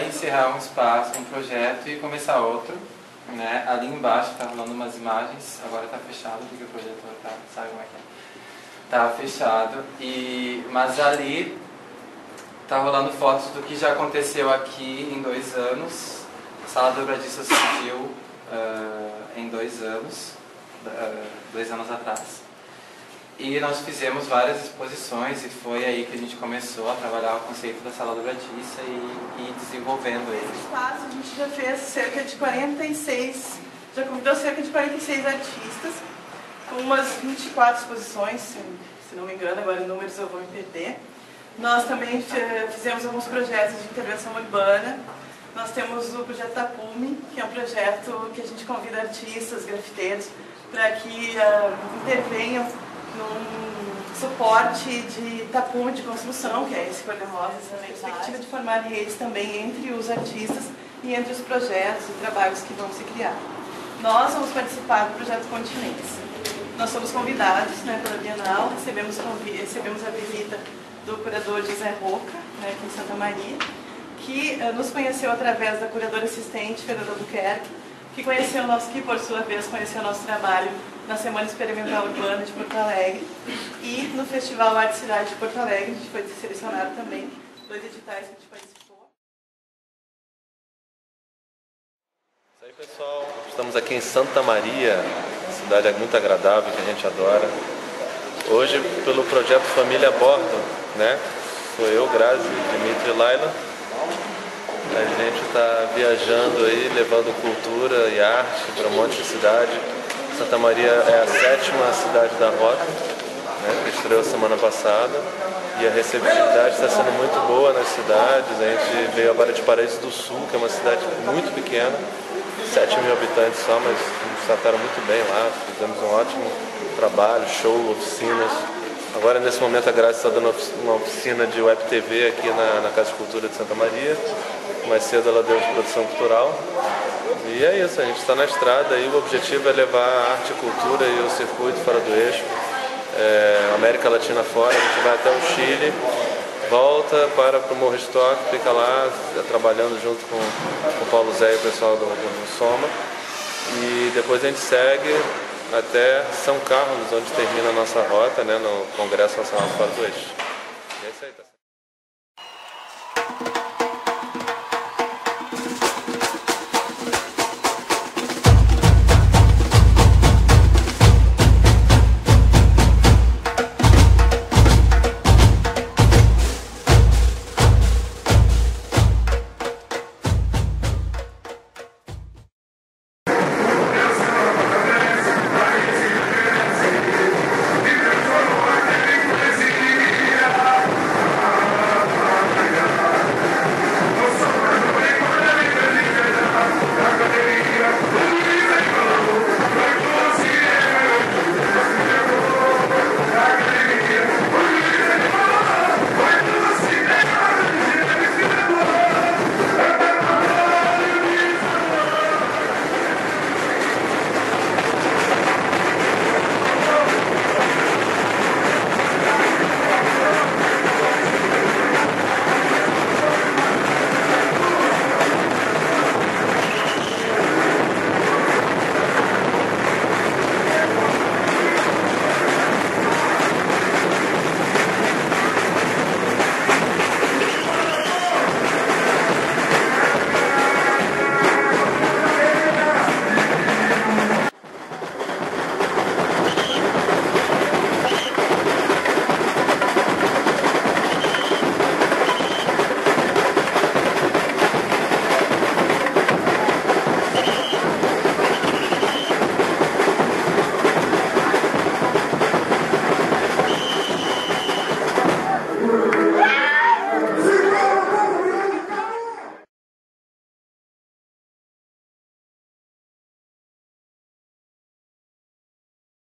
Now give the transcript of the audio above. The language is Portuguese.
encerrar um espaço, um projeto e começar outro, né? Ali embaixo está rolando umas imagens, agora está fechado porque o projetor tá, sabe como é que é? Tá fechado, mas ali tá rolando fotos do que já aconteceu aqui em 2 anos. A Sala Dobradiça surgiu em 2 anos, 2 anos atrás. E nós fizemos várias exposições e foi aí que a gente começou a trabalhar o conceito da Sala Dobradiça e desenvolvendo ele. Nesse espaço a gente já fez cerca de 46, já convidou cerca de 46 artistas, com umas 24 exposições, se não me engano, agora em números eu vou me perder. Nós também fizemos alguns projetos de intervenção urbana. Nós temos o projeto Tapume, que é um projeto que a gente convida artistas, grafiteiros, para que intervenham num suporte de tapume de construção, que é esse cor-de-rosa, essa perspectiva de formar redes também entre os artistas e entre os projetos e trabalhos que vão se criar. Nós vamos participar do projeto Continentes. Nós somos convidados, né, pela Bienal, recebemos a visita do curador José Roca, né, aqui em Santa Maria, que nos conheceu através da curadora assistente Fernanda Albuquerque, que por sua vez conheceu o nosso trabalho na Semana Experimental Urbana de Porto Alegre e no Festival Arte Cidade de Porto Alegre. A gente foi selecionado também, 2 editais que a gente participou. Isso aí, pessoal, estamos aqui em Santa Maria, cidade muito agradável que a gente adora. Hoje, pelo projeto Família a Bordo, né? Sou eu, Grazi, Dimitri e Laila. A gente está viajando aí, levando cultura e arte para um monte de cidade. Santa Maria é a 7ª cidade da Rota, né, que estreou semana passada. E a receptividade está sendo muito boa nas cidades. A gente veio agora de Paraíso do Sul, que é uma cidade muito pequena, 7.000 habitantes só, mas nos trataram muito bem lá. Fizemos um ótimo trabalho, show, oficinas. Agora, nesse momento, a Graça está dando uma oficina de Web TV aqui na Casa de Cultura de Santa Maria. Mais cedo ela deu de produção cultural. E é isso, a gente está na estrada e o objetivo é levar a arte e cultura e o circuito fora do eixo. América Latina fora, a gente vai até o Chile, volta para o Morro Stock, fica lá trabalhando junto com o Paulo Zé e o pessoal do Soma. E depois a gente segue até São Carlos, onde termina a nossa rota, né, no Congresso Nacional Fora do Eixo. E é isso aí, tá?